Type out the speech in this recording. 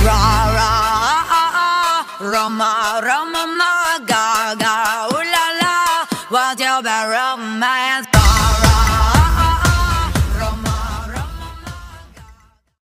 Roma, Roma, ma, ga, ga, ooh la la. What's your bad romance?